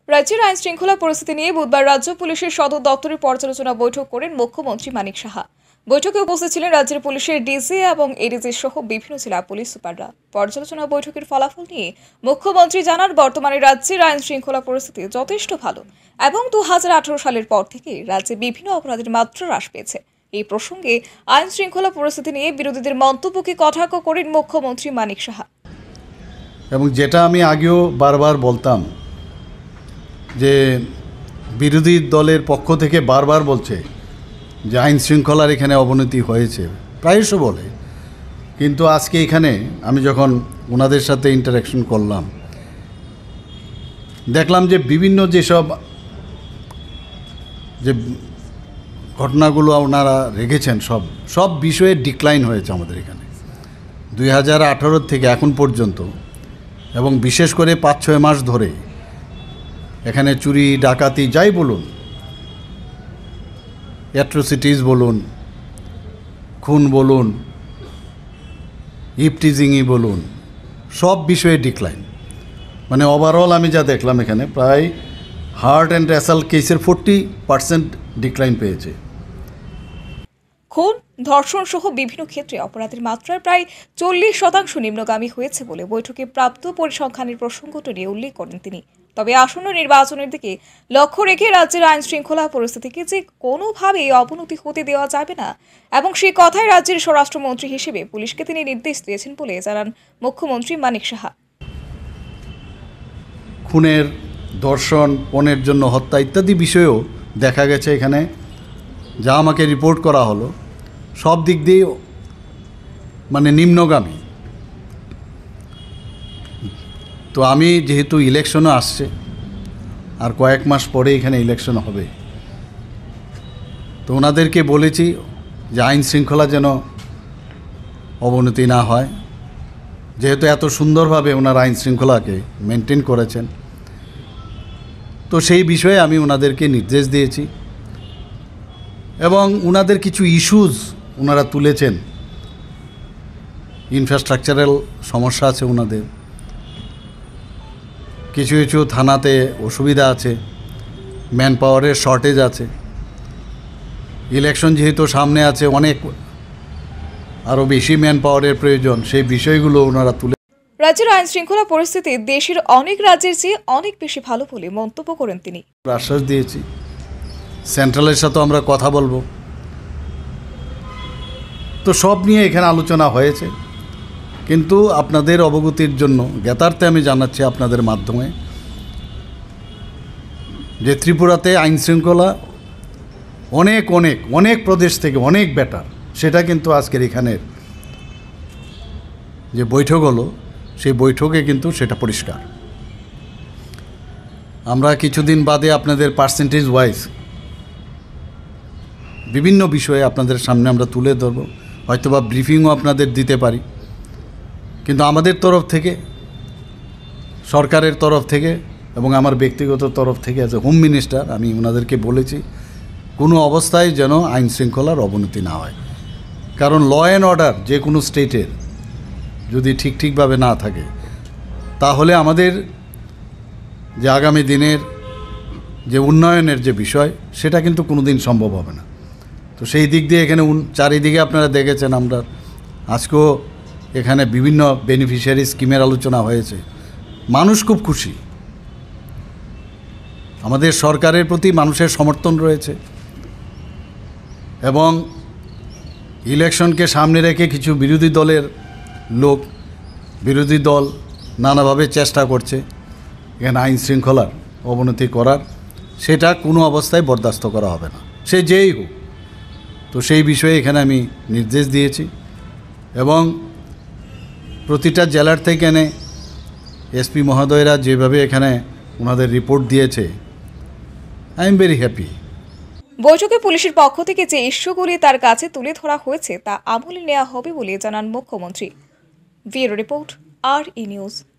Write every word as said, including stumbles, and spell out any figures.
রাজ্যের আইন শৃঙ্খলা পরিস্থিতি নিয়ে বুধবার রাজ্য পুলিশের সদর দপ্তরে পর্যালোচনা বৈঠক করেন মুখ্যমন্ত্রী মানিক সাহা। বৈঠকে উপস্থিত ছিলেন রাজ্যের পুলিশের ডিসি এবং এডিসি সহ বিভিন্ন জেলা পুলিশ সুপাররা। পর্যালোচনা বৈঠকের ফলাফল নিয়ে মুখ্যমন্ত্রী জানান, বর্তমানে রাজ্যের আইন শৃঙ্খলা পরিস্থিতি যথেষ্ট ভালো এবং দু হাজার আঠারো সালের পর থেকে রাজ্যে বিভিন্ন অপরাধের মাত্রা হ্রাস পেয়েছে। এই প্রসঙ্গে আইন শৃঙ্খলা পরিস্থিতি নিয়ে বিরোধীদের মন্তব্যকে কটাক্ষ করেন মুখ্যমন্ত্রী মানিক সাহা। এবং যেটা আমি আগেও বারবার বলতাম যে বিরোধী দলের পক্ষ থেকে বারবার বলছে যে আইন শৃঙ্খলার এখানে অবনতি হয়েছে, প্রায়শ বলে, কিন্তু আজকে এখানে আমি যখন ওনাদের সাথে ইন্টারাকশন করলাম দেখলাম যে বিভিন্ন যেসব যে ঘটনাগুলো ওনারা রেখেছেন সব সব বিষয়ে ডিক্লাইন হয়েছে আমাদের এখানে দুই হাজার আঠারো থেকে এখন পর্যন্ত, এবং বিশেষ করে পাঁচ ছয় মাস ধরে এখানে চুরি ডাকাতি যাই বলুন, অ্যাট্রোসিটিস বলুন, খুন বলুন, ইপটিজিংই বলুন, সব বিষয়ে ডিক্লাইন। মানে ওভারঅল আমি যা দেখলাম এখানে প্রায় হার্ট অ্যান্ড অ্যাসাল্ট কেসের ফোরটি পার্সেন্ট ডিক্লাইন পেয়েছে। খুন, ধর্ষণ সহ বিভিন্ন ক্ষেত্রে অপরাধের মাত্রা প্রায় চল্লিশ শতাংশ নিম্নগামী হয়েছে বলে বৈঠকে প্রাপ্ত পরিসংখ্যানের প্রসঙ্গটি নিয়ে উল্লেখ করেন তিনি। তবে আসন্ন নির্বাচনের দিকে লক্ষ্য রেখে রাজ্যের আইন শৃঙ্খলা পরিস্থিতিকে যে কোনোভাবেই অবনতি হতে দেওয়া যাবে না এবং সেই কথায় রাজ্যের স্বরাষ্ট্রমন্ত্রী হিসেবে পুলিশকে তিনি নির্দেশ দিয়েছেন বলে জানান মুখ্যমন্ত্রী মানিক সাহা। খুনের, ধর্ষণ, পণের জন্য হত্যা ইত্যাদি বিষয়েও দেখা গেছে এখানে যা আমাকে রিপোর্ট করা হলো সব দিক দিয়ে মানে নিম্নগামী। তো আমি যেহেতু ইলেকশনও আসছে, আর কয়েক মাস পরে এখানে ইলেকশন হবে, তো ওনাদেরকে বলেছি যে আইন শৃঙ্খলা যেন অবনতি না হয়, যেহেতু এত সুন্দরভাবে ওনারা আইন শৃঙ্খলাকে মেনটেন করেছেন। তো সেই বিষয়ে আমি ওনাদেরকে নির্দেশ দিয়েছি এবং ওনাদের কিছু ইস্যুজ ওনারা তুলেছেন। ইনফ্রাস্ট্রাকচারাল সমস্যা আছে ওনাদের, কিছু কিছু থানাতে অসুবিধা আছে, ম্যান পাওয়ারের শর্টেজ আছে, ইলেকশন যেহেতু সামনে আছে অনেক আরও বেশি ম্যান পাওয়ারের প্রয়োজন, সেই বিষয়গুলো ওনারা তুলে। রাজ্যের আইন শৃঙ্খলা পরিস্থিতি দেশের অনেক রাজ্যের চেয়ে অনেক বেশি ভালো বলে মন্তব্য করেন তিনি। আশ্বাস দিয়েছি সেন্ট্রালের সাথেও আমরা কথা বলবো। তো সব নিয়ে এখানে আলোচনা হয়েছে, কিন্তু আপনাদের অবগতির জন্য জ্ঞাতার্থে আমি জানাচ্ছি আপনাদের মাধ্যমে যে ত্রিপুরাতে আইন শৃঙ্খলা অনেক অনেক অনেক প্রদেশ থেকে অনেক বেটার। সেটা কিন্তু আজকের এখানের যে বৈঠক হলো সেই বৈঠকে কিন্তু সেটা পরিষ্কার। আমরা কিছুদিন বাদে আপনাদের পার্সেন্টেজ ওয়াইজ বিভিন্ন বিষয়ে আপনাদের সামনে আমরা তুলে ধরব, হয়তোবা ব্রিফিংও আপনাদের দিতে পারি। কিন্তু আমাদের তরফ থেকে, সরকারের তরফ থেকে এবং আমার ব্যক্তিগত তরফ থেকে অ্যাজ এ হোম মিনিস্টার আমি ওনাদেরকে বলেছি কোনো অবস্থায় যেন আইন শৃঙ্খলার অবনতি না হয়। কারণ ল অ্যান্ড অর্ডার যে কোনো স্টেটের যদি ঠিক ঠিকভাবে না থাকে তাহলে আমাদের যে আগামী দিনের যে উন্নয়নের যে বিষয় সেটা কিন্তু কোনো দিন সম্ভব হবে না। তো সেই দিক দিয়ে এখানে চারিদিকে আপনারা দেখেছেন, আমরা আজকেও এখানে বিভিন্ন বেনিফিশিয়ারি স্কিমের আলোচনা হয়েছে। মানুষ খুব খুশি, আমাদের সরকারের প্রতি মানুষের সমর্থন রয়েছে এবং ইলেকশনকে সামনে রেখে কিছু বিরোধী দলের লোক, বিরোধী দল নানাভাবে চেষ্টা করছে এখানে আইন শৃঙ্খলার অবনতি করার, সেটা কোনো অবস্থায় বরদাস্ত করা হবে না, সে যেই হোক। তো সেই বিষয়ে এখানে আমি নির্দেশ দিয়েছি এবং প্রতিটা জেলার থেকে এনে এসপি মহোদয়রা যেভাবে এখানে ওনাদের রিপোর্ট দিয়েছে, আই এম ভেরি হ্যাপি। বৈঠকে পুলিশের পক্ষ থেকে যে ইস্যুগুলি তার কাছে তুলে ধরা হয়েছে তা আমলে নেওয়া হবে বলে জানান মুখ্যমন্ত্রী। Bureau report, R E news.